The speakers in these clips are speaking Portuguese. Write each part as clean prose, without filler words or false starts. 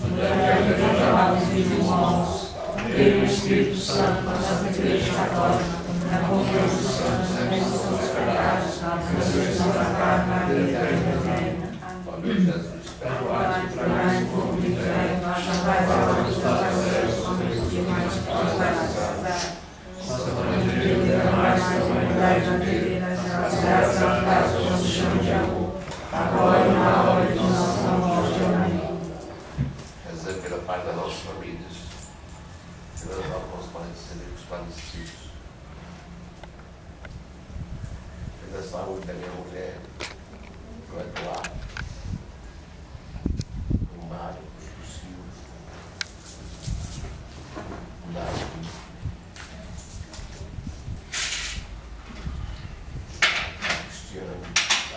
mulher que derramava os vivos bons, pelo Espírito Santo, na Santa Igreja Católica, na comunhão dos santos, na remissão dos pecados, na ressurreição da carne, na vida eterna. Amém. Jesus, perdoai-nos o fogo do inferno, salvai as almas das céus, homens de mais que nos vai salvar. Santa Mãe de Deus, derramai sobre a humanidade na vida, as graças ao Pai, que nos chama de amor, agora e na hora de nossa morte. Amém. Rezando pela paz das nossas famílias, pelos nossos parentes e falecidos, pela saúde da minha mulher, do Eduardo, do Mário, do Silvio, do Davi, Cristiano.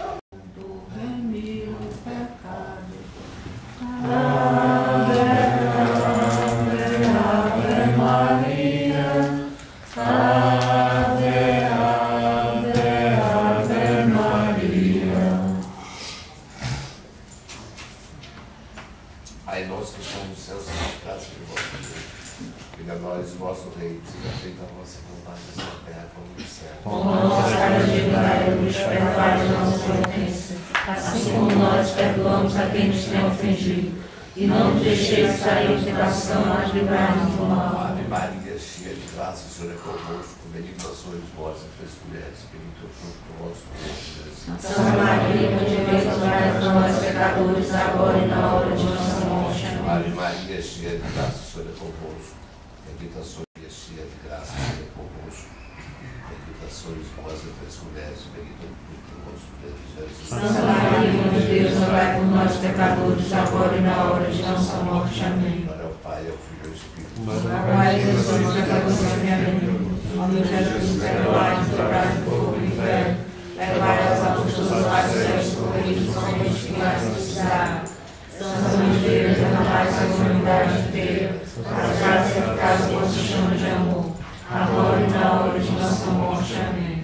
Pai nosso que estamos no céu, santificado seja o vosso nome. Venha a nós o vosso reino, seja feita a vossa vontade, assim na terra como no céu. O nosso cada dia dai-nos, perdoai as nossas ofensas, assim como nós perdoamos a quem nos tem ofendido. E não nos deixeis cair em tentação, mas livrai-nos do mal. Ave Maria, cheia de graça, o Senhor é convosco. Bendita sois vós entre as mulheres, bendito é o fruto do vosso corpo, Jesus. Santa Maria, Mãe de Deus, orai por nós, pecadores, agora e na hora de nossa morte. Amém. Ave Maria, cheia de graça, o Senhor é convosco. Bendita sois, cheia de graça, o Senhor é convosco. Bendita sois vós entre as mulheres, bendito é o fruto do vosso corpo, Jesus. Santa Maria, Mãe de Deus, orai por nós, pecadores, agora e na hora de nossa morte. Amém. Glória ao Pai, ao Filho e ao Espírito Pai, Deus, somos pecadores, amém. Ó meu Jesus, perdoai-nos, livrai-nos do fogo do inferno, levai as almas dos mais céus, socorridos, somente que mais precisaram. Santa Mãe de Deus, derramai sobre a humanidade inteira as graças eficazes do vosso chama de amor, agora e na hora de nossa morte. Amém.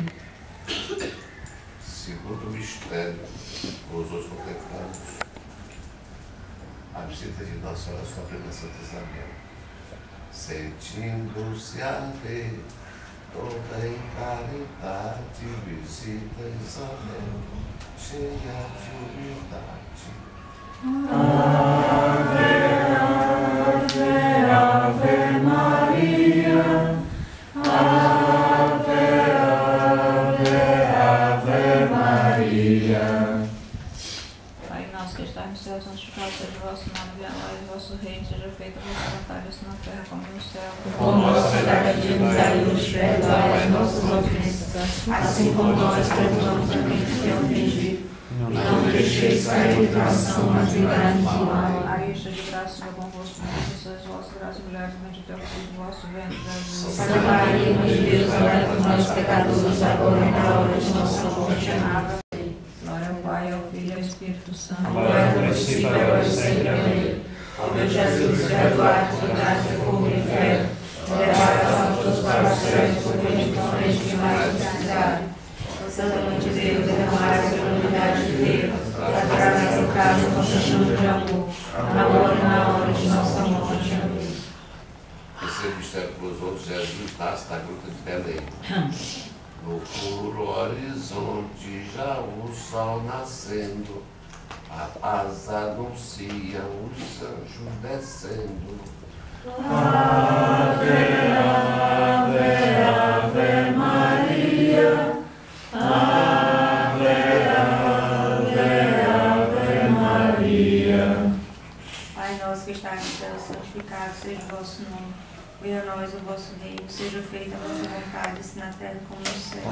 Segundo mistério, os outros contemplamos a visita de Nossa Senhora Suprema Santa Isabel, sentindo-se a ver toda em caridade, visita Isabel, cheia de humildade. Ave, ave, ave Maria, ave, ave, ave Maria. Pai nosso que estás no céu, santificado seja o vosso nome, venha a nós o vosso reino, seja feita a vossa vontade, assim na terra como no céu. O pão nosso de cada dia nos dai hoje, perdoai as nossas ofensas, assim como nós perdoamos a quem nos tem ofendido. E não nos deixeis cair em tentação, mas livrai-nos do mal. Maria, cheia de graça, Senhor é convosco, bendita sois vós, graças mulheres, bendito é o fruto do vosso ventre, Jesus. Santa Maria, Mãe de Deus, orai por nós, pecadores, agora e na hora de nossa morte. Amém. Glória ao Pai, ao Filho e ao Espírito Santo. Agora, no princípio, agora e sempre. Amém. Ó meu Jesus, perdoai-nos, livrai-nos do fogo do inferno, levai as almas dos para os céus, somente que mais precisarem. Santa Mãe de Deus, derramai sobre a humanidade inteira as graças eficazes do vosso chama de amor, agora e na hora de nossa morte. Amém. Terceiro mistério para os outros, Jesus nasce na gruta de Belém. No puro horizonte já o sol nascendo, a paz anuncia os anjos descendo. Ave, ave, ave Maria, ave, ave, ave Maria. Pai nosso que estás no céu, santificado seja o vosso nome. Venha a nós o vosso reino, seja feita a vossa vontade, assim na terra como no céu.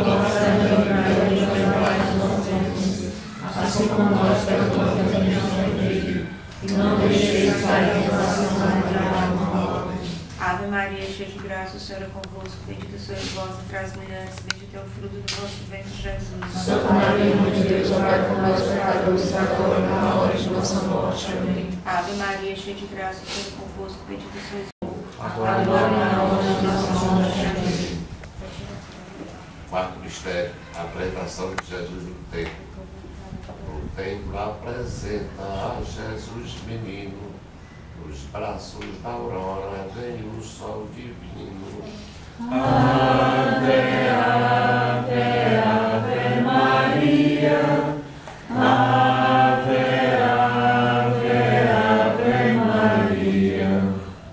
Assim como nós perdoamos a quem nos ofende, e não deixeis cair em tentação, mas livrai-nos do mal. Ave Maria, cheia de graça, o Senhor é convosco, bendita sois vós entre as mulheres, bendito é o fruto do vosso ventre, Jesus. Santa Maria, Mãe de Deus, orai por nós, pecadores, agora e na hora de nossa morte. Amém. Ave Maria, cheia de graça, o Senhor é convosco, bendita sois Agora e na hora de nossa morte. Amém. Quarto mistério, a apresentação de Jesus no templo. O templo apresenta a Jesus menino, Dos braços da aurora vem o sol divino. Ave, ave, ave Maria. Ave, ave, ave Maria.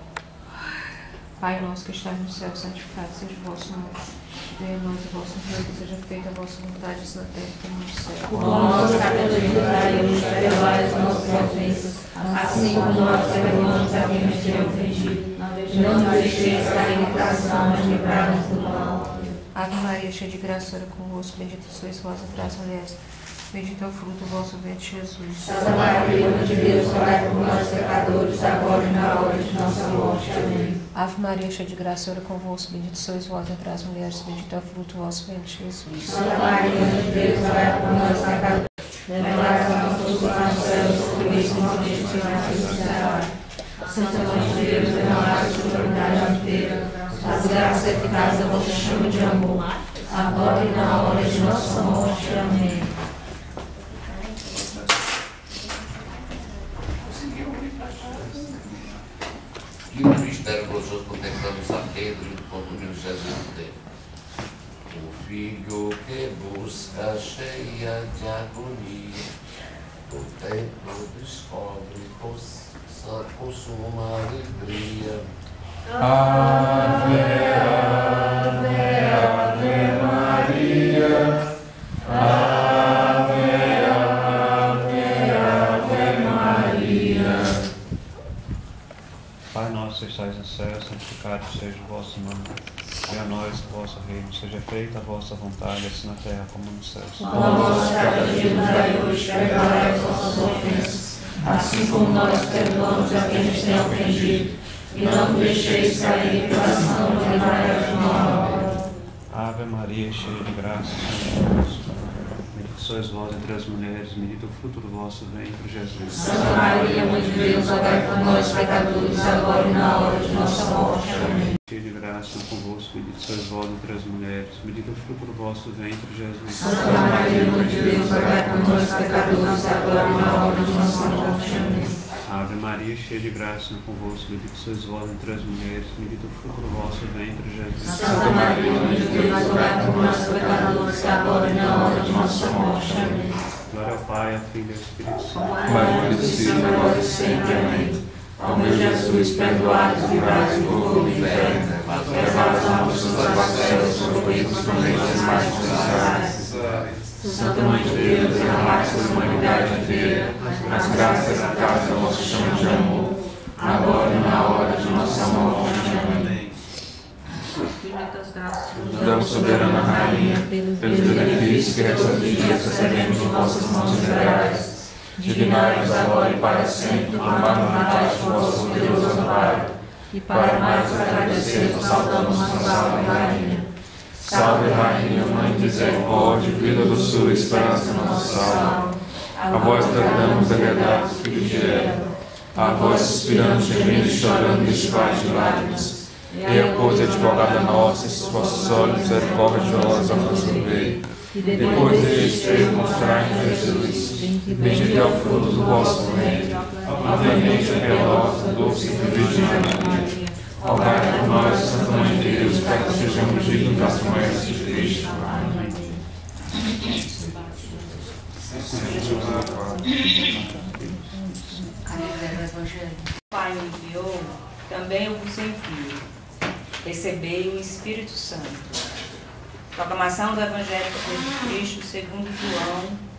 Pai nosso que estás no céu, santificado seja o vosso nome. Venha a nós o vosso reino, seja feita a vossa vontade, assim na terra como no céu. O pão nosso cada dia dai-nos, perdoai as nossas ofensas, assim como nós perdoamos a quem nos tem ofendido. Não nos deixeis cair em tentação, mas livrai-nos do mal. Ave Maria, cheia de graça, o Senhor é convosco, bendita sois vós entre as mulheres. Bendito é o fruto do vosso ventre, Jesus. Santa Maria, Mãe de Deus, rogai por nós, pecadores, agora e na hora de nossa morte. Amém. Ave Maria, cheia de graça, o Senhor é convosco, bendito sois vós entre as mulheres, bendito é o fruto do vosso ventre, Jesus. Santa Maria, Mãe de Deus, rogai por nós, pecadores, levai as nossas almas aos céus, principalmente os que mais precisarem. Santa Mãe de Deus, derramai sobre a humanidade inteira as graças eficazes da vossa chama de amor, agora e na hora de nossa morte. Amém. E o mistério gozoso contemplamos a Pedro e o condomínio de Jesus no templo. O filho que busca cheia de agonia, o templo descobre com suma alegria. Ave, ave, ave Maria. Ave, ave, ave Maria. Pai nosso que estais no céu, santificado seja o vosso nome. Venha a nós o vosso reino, seja feita a vossa vontade, assim na terra como no céu. O pão nosso cada dia nos dai hoje, perdoai as nossas ofensas, assim como nós perdoamos a quem nos tem ofendido. E não nos deixeis cair em tentação, mas livrai-nos do mal. Ave Maria, cheia de graça, o Senhor é convosco. Bendita sois vós entre as mulheres, bendito o fruto do vosso ventre, Jesus. Santa Maria, Mãe de Deus, rogai por nós, pecadores, agora e na hora de nossa morte. Amém. Cheia de graça, convosco, bendito sois vós entre as mulheres, bendito o fruto do vosso ventre, Jesus. Santa Maria, Mãe de Deus, rogai por nós, pecadores, agora e na hora de nossa morte. Amém. Ave Maria, cheia de graça, convosco, bendito sois vós entre as mulheres, bendito o fruto do vosso ventre, Jesus. Santa Maria, Mãe de Deus, rogai por nós, pecadores, agora e na hora de nossa morte. Amém. Glória ao Pai, ao Filho e ao Espírito Santo. Pai, princípio, agora e sempre. Amém. Ó meu Jesus, perdoai-nos, livrai-nos do fogo do inferno, levai as almas das céus, socorrei principalmente as mais necessitadas. Santa Mãe de Deus, derramai sobre a humanidade inteira as graças eficazes da vossa chama de amor, agora e na hora de nossa morte. Amém. Infinitas graças, Damos, soberana Rainha, pelos benefícios que recebemos em vossas mãos liberais. Dignai-vos agora e para sempre tomar no Natal de vosso poderoso amparo. E para mais agradecer, saudamos a salve Rainha. Salve Rainha, Mãe de misericórdia, vida, doçura, esperança, nossa alma. A vós bradamos, delegados, filhos de Eva. A vós suspiramos, gemendo e chorando neste vale de lágrimas. E pois, advogada nossa, esses vossos olhos misericordiosos alcançam o veio. E depois deste feio mostrai-nos Jesus. Bendito é o fruto do vosso ventre. Obviamente, piedosa, doce e Virgem Maria. Rogai por nós, Santa Mãe de Deus, para que sejamos dignos das promessas de Cristo. Amém. O Pai me enviou, também eu vos envio. Recebei o Espírito Santo. Proclamação do Evangelho de Jesus Cristo segundo João.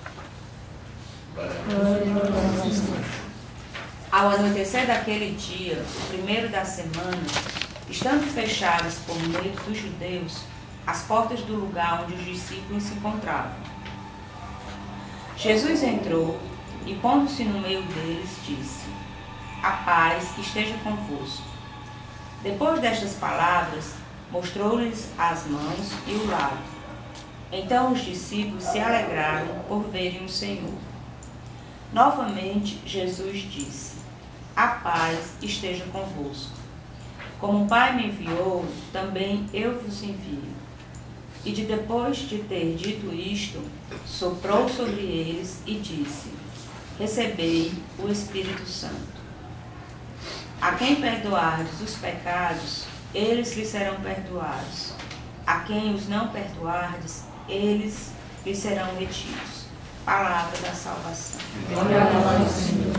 Ao anoitecer daquele dia, o primeiro da semana, estando fechadas por medo dos judeus as portas do lugar onde os discípulos se encontravam, Jesus entrou e, pondo-se no meio deles, disse: A paz esteja convosco. Depois destas palavras, mostrou-lhes as mãos e o lado. Então os discípulos se alegraram por verem o Senhor. Novamente Jesus disse: A paz esteja convosco. Como o Pai me enviou, também eu vos envio. E depois de ter dito isto, soprou sobre eles e disse: Recebei o Espírito Santo. A quem perdoardes os pecados, eles lhe serão perdoados. A quem os não perdoardes, eles lhe serão retidos. Palavra da salvação. Glória a vós, Senhor.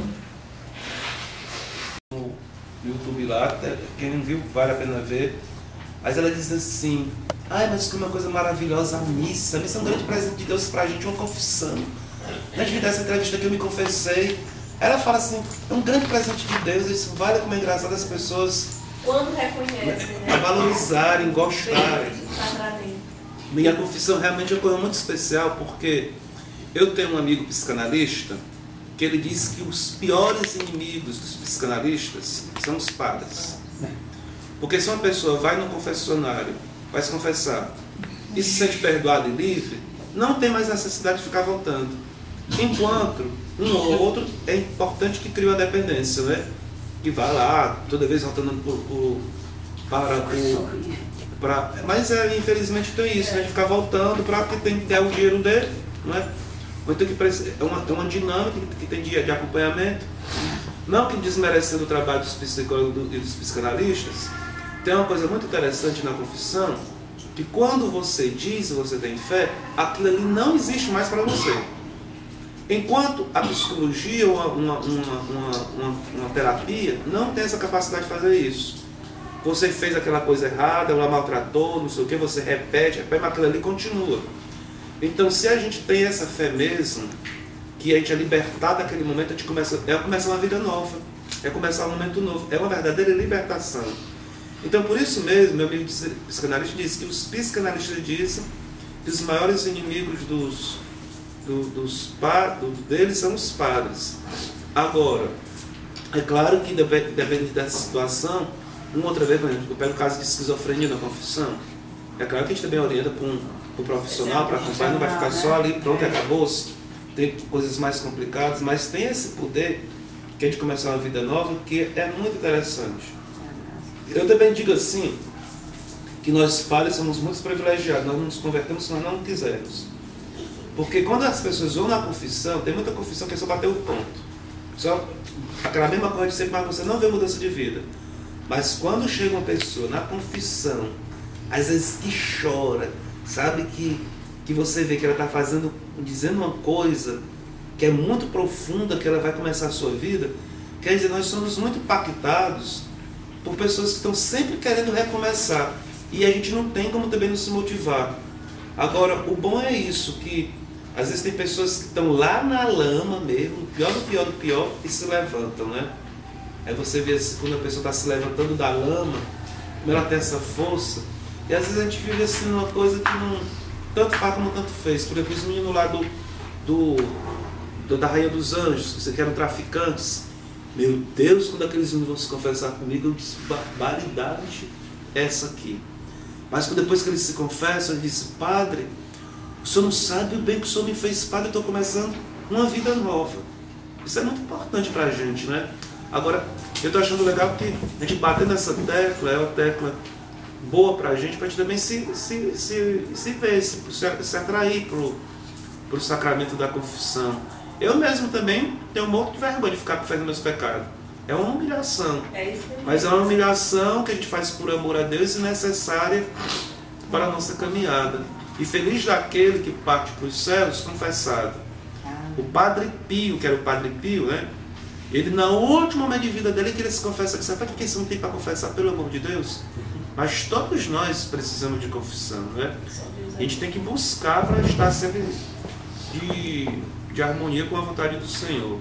No YouTube lá, quem não viu, vale a pena ver. Mas ela diz assim: ai, mas que uma coisa maravilhosa, a missa. A missa é um grande presente de Deus pra gente, uma confissão. Antes de dar essa entrevista que eu me confessei, ela fala assim: é um grande presente de Deus. Isso vale como é engraçado as pessoas Quando reconhecem, né? a valorizarem, gostarem. Sacramento. Minha confissão realmente é uma coisa muito especial, porque eu tenho um amigo psicanalista que ele diz que os piores inimigos dos psicanalistas são os padres. Porque se uma pessoa vai no confessionário, vai se confessar e se sente perdoado e livre, não tem mais necessidade de ficar voltando. Enquanto um ou outro é importante que crie uma dependência, né? Que vai lá, toda vez voltando mas infelizmente tem isso, né? De ficar voltando para que tem que ter o dinheiro dele, não é? Então, é uma dinâmica que tem de acompanhamento, não que desmerecendo o trabalho dos psicólogos e dos psicanalistas. Tem uma coisa muito interessante na confissão, que quando você diz que você tem fé, aquilo ali não existe mais para você. Enquanto a psicologia ou uma terapia não tem essa capacidade de fazer isso. Você fez aquela coisa errada, ela maltratou, não sei o que, você repete, mas aquilo ali continua. Então, se a gente tem essa fé mesmo, que a gente é libertado daquele momento, a gente começa uma vida nova, é começar um momento novo, é uma verdadeira libertação. Então, por isso mesmo, meu amigo psicanalista disse que os psicanalistas dizem que os maiores inimigos deles são os padres. Agora, é claro que depende dessa situação. Uma outra vez, por exemplo, eu pego o caso de esquizofrenia na confissão. É claro que a gente também orienta para um profissional, para acompanhar, não vai ficar só ali, pronto, acabou-se. Tem coisas mais complicadas, mas tem esse poder que a gente começa uma vida nova, que é muito interessante. Eu também digo assim, que nós padres somos muito privilegiados, nós não nos convertemos se nós não quisermos. Porque quando as pessoas vão na confissão, tem muita confissão que é só bater o ponto. Só aquela mesma coisa de sempre, mas você não vê mudança de vida. Mas quando chega uma pessoa na confissão, às vezes que chora, sabe, que você vê que ela está dizendo uma coisa que é muito profunda, que ela vai começar a sua vida, quer dizer, nós somos muito impactados por pessoas que estão sempre querendo recomeçar. E a gente não tem como também não se motivar. Agora, o bom é isso, que às vezes tem pessoas que estão lá na lama mesmo, pior do pior, e se levantam, né? Aí você vê quando a pessoa está se levantando da lama, como ela tem essa força. E às vezes a gente vive assim numa coisa que não tanto faz como tanto fez. Por exemplo, os meninos lá da Rainha dos Anjos, que eram traficantes. Meu Deus, quando aqueles meninos vão se confessar comigo, eu disse, barbaridade essa aqui. Mas depois que eles se confessam, ele disse, padre, o senhor não sabe o bem que o senhor me fez, padre, eu estou começando uma vida nova. Isso é muito importante para a gente, né? Agora, eu estou achando legal que a gente bater nessa tecla, é uma tecla boa para a gente também se ver, se atrair para o sacramento da confissão. Eu mesmo também tenho um monte de vergonha de ficar confessando meus pecados. É uma humilhação. Mas é uma humilhação que a gente faz por amor a Deus e necessária para a nossa caminhada. E feliz daquele que parte para os céus confessado. O Padre Pio, que era o Padre Pio, né? Ele, no último momento de vida dele, queria se confessar. Sabe por que isso não tem para confessar, pelo amor de Deus? Mas todos nós precisamos de confissão, né? A gente tem que buscar para estar sempre de harmonia com a vontade do Senhor.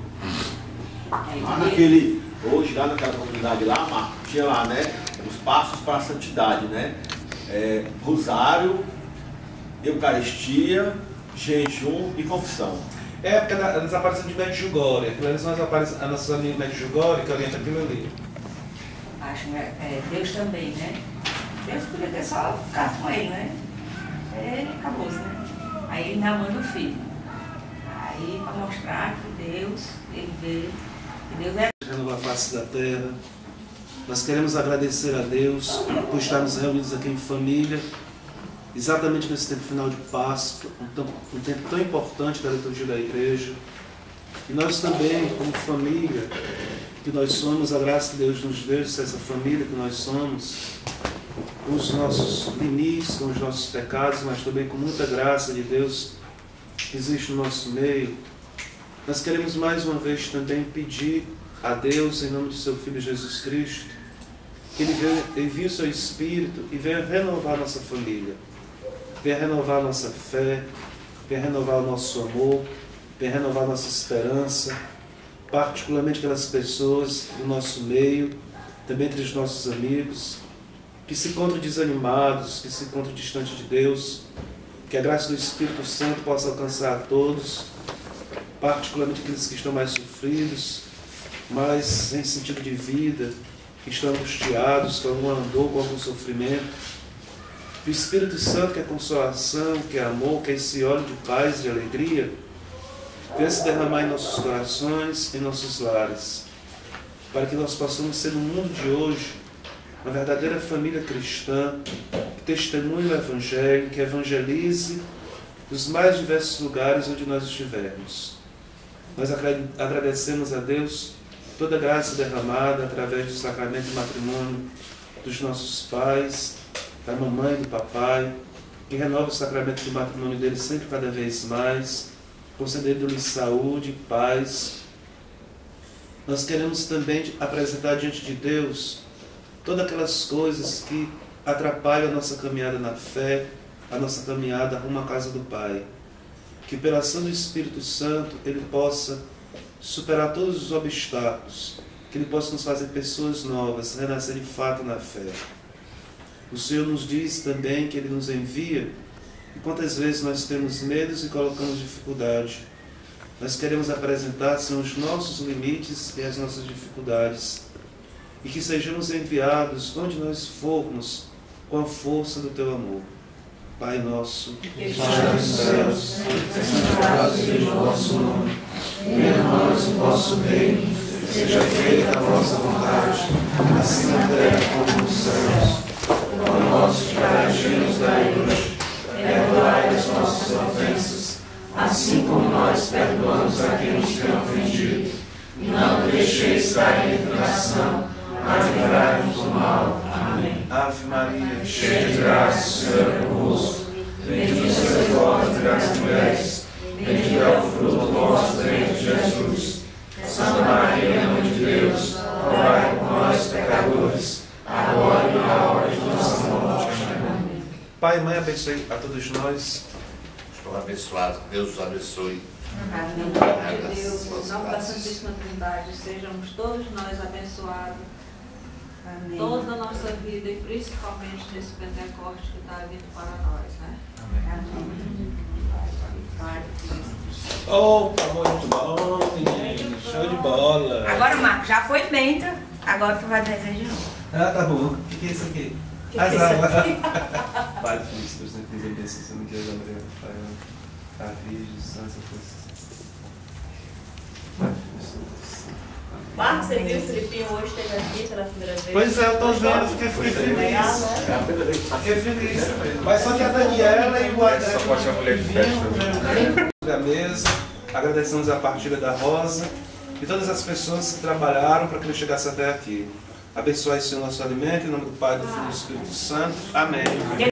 Hoje, lá naquela comunidade lá, Marco, tinha lá, né, os passos para a santidade, né? Rosário, Eucaristia, jejum e confissão. É porque a desaparição de Medjugorje, aquilo ali são a nossa amiga Medjugorje que orienta aquilo ali. Acho que Deus também, né? Deus podia ter só ficado com ele, né? Ele acabou, né? Aí ele ainda manda o filho. Aí para mostrar que Deus, ele vê que Deus é. Renova a face da terra. Nós queremos agradecer a Deus por estarmos reunidos aqui em família, exatamente nesse tempo final de Páscoa, um tempo tão importante da liturgia da igreja. E nós também, como família, que nós somos, a graça que Deus nos deu, essa família que nós somos, com os nossos limites, com os nossos pecados, mas também com muita graça de Deus que existe no nosso meio, nós queremos mais uma vez também pedir a Deus, em nome de seu Filho Jesus Cristo, que Ele envie o seu Espírito e venha renovar nossa família, venha renovar a nossa fé, venha renovar o nosso amor, venha renovar a nossa esperança, particularmente aquelas pessoas do nosso meio, também entre os nossos amigos, que se encontram desanimados, que se encontram distantes de Deus, que a graça do Espírito Santo possa alcançar a todos, particularmente aqueles que estão mais sofridos, mais sem sentido de vida, que estão angustiados, que algum andou com algum sofrimento. Que o Espírito Santo, que é consolação, que é amor, que é esse óleo de paz e de alegria, venha se derramar em nossos corações, em nossos lares, para que nós possamos ser no mundo de hoje uma verdadeira família cristã, que testemunhe o Evangelho, que evangelize nos mais diversos lugares onde nós estivermos. Nós agradecemos a Deus toda a graça derramada através do sacramento do matrimônio dos nossos pais, da mamãe e do papai, que renova o sacramento do matrimônio deles sempre cada vez mais, concedendo-lhes saúde e paz. Nós queremos também apresentar diante de Deus todas aquelas coisas que atrapalham a nossa caminhada na fé, a nossa caminhada rumo à casa do Pai. Que pela ação do Espírito Santo Ele possa superar todos os obstáculos, que Ele possa nos fazer pessoas novas, renascer de fato na fé. O Senhor nos diz também que Ele nos envia, e quantas vezes nós temos medos e colocamos dificuldade. Nós queremos apresentar, Senhor, os nossos limites e as nossas dificuldades, e que sejamos enviados onde nós formos com a força do Teu amor. Pai nosso, que estás nos céus, santificado seja o vosso nome. Venha a nós o vosso reino, seja feita a vossa vontade, assim na terra como nos céus. O pão nosso de cada dia nos dai hoje, perdoai as nossas ofensas, assim como nós perdoamos a quem nos tem ofendido. E não deixeis cair em tentação, mas livrai-nos do mal. Amém. Ave Maria, cheia de graça, o Senhor é convosco. Bendita sois vós entre as mulheres, bendito é o fruto do vosso ventre, Jesus. Santa Maria, Mãe de Deus, rogai por nós, pecadores, agora e na hora de nossa morte. Amém. Pai e Mãe, abençoe a todos nós. Abençoado, que Deus os abençoe. Amém. De Deus, em nome da Santíssima Trindade, sejamos todos nós abençoados. Amém. Toda a nossa vida e principalmente nesse Pentecostes que está vindo para nós, né? Amém. Opa, muito bom, menino. Show de bola. Agora, Marco, já foi bem, agora tu vai dizer de novo. Ah, tá bom. O que é isso aqui? Que é isso aqui? Pai, Filho, Espírito Santo, Deus abençoe no dia da Maria, Rafael, a Virgem, Santa Cruz. Marcos, você viu o Filipinho hoje esteve aqui pela primeira vez? Pois é, eu tô vendo, fiquei feliz. Legal, né? Fiquei feliz. Mas só que a Daniela e o André Só pode ser uma mulher de festa. da mesa, agradecemos a partilha da Rosa e todas as pessoas que trabalharam para que ele chegasse até aqui. Abençoe, Senhor, nosso alimento, em nome do Pai, do Filho e do Espírito Santo. Amém.